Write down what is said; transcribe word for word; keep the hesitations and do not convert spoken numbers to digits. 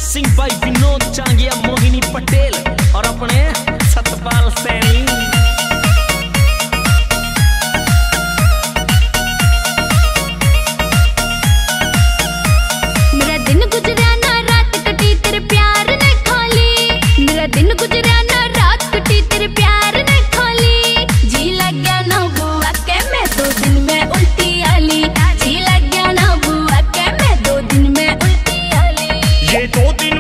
सिंह भाई विनोद चांगिया मोहिनी पटेल और अपने सतपाल सैनी। मेरा दिन गुजरा ना रात कटी तेरे प्यार ने खोली, मेरा दिन गुजरा ना रात कटी तेरे प्यार ने खोली। जी लग गया ना बुआ के मैं दो दिन में उल्टी आली, जी लग गया ना बुआ के मैं दो दिन में उल्टी आली। ये दो दिन